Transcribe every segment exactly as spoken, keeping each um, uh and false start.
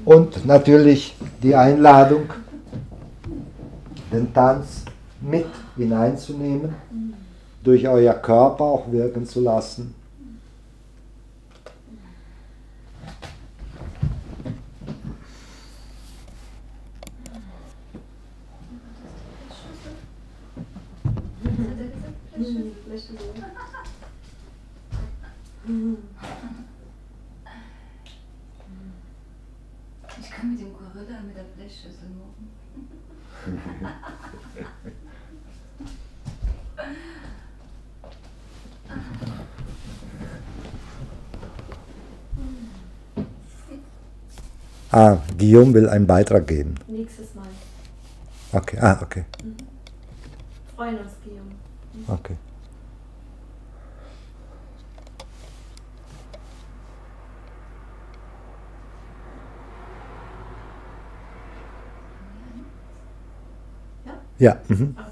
Und natürlich die Einladung, den Tanz mit hineinzunehmen, durch euer Körper auch wirken zu lassen. Ich kann mit dem Gorilla mit der Blechschüssel machen. Ah, Guillaume will einen Beitrag geben. Nächstes Mal. Okay, ah, okay. Mhm. Freuen uns, Guillaume. Mhm. Okay. Ja. Mhm. Okay.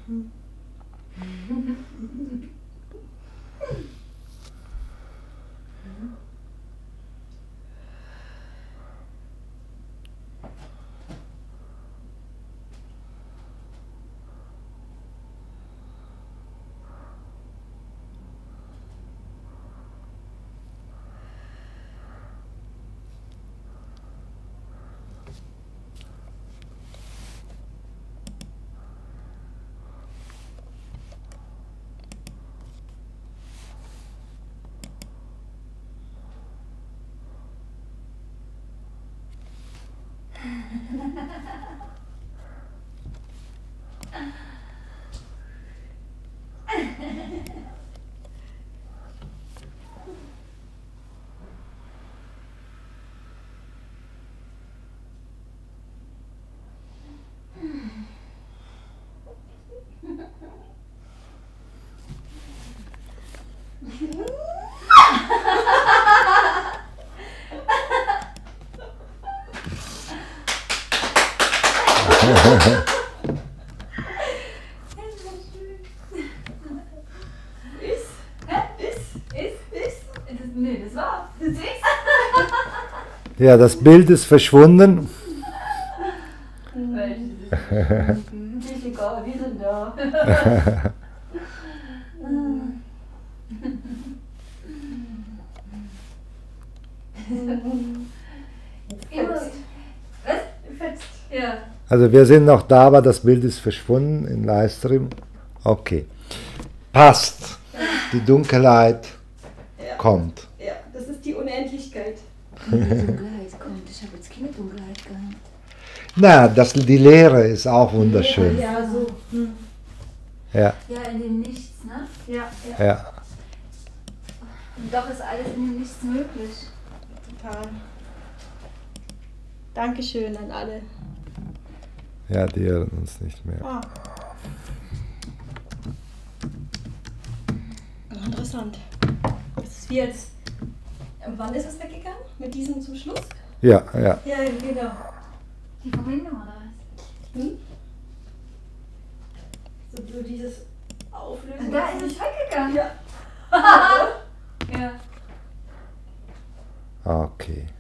Hm. Ist? Hä? Ist? Ist? Ist? Das, nee, das war. Das ist. Ja, das Bild ist verschwunden. Welches ist? Ist egal, wir sind da. Fetzt. Was? Fetzt. Ja. Also wir sind noch da, aber das Bild ist verschwunden im Livestream. Okay. Passt. Die Dunkelheit Ja. kommt. Ja, das ist die Unendlichkeit. Die Dunkelheit kommt. Ich habe jetzt keine Dunkelheit gehabt. Na, das, die Leere ist auch wunderschön. Ja, so. Hm. Ja, Ja, in dem Nichts, ne? Ja, ja, ja. Und doch ist alles in dem Nichts möglich. total. Dankeschön an alle. Ja, die hören uns nicht mehr. Ah. Interessant. Das ist wie jetzt. Wann ist es weggegangen? Mit diesem zum Schluss? Ja, ja. Ja, genau. Die Verbindung oder was? Hm? So, so dieses Auflösen. Und da ist es weggegangen. Ja. Ja. Okay.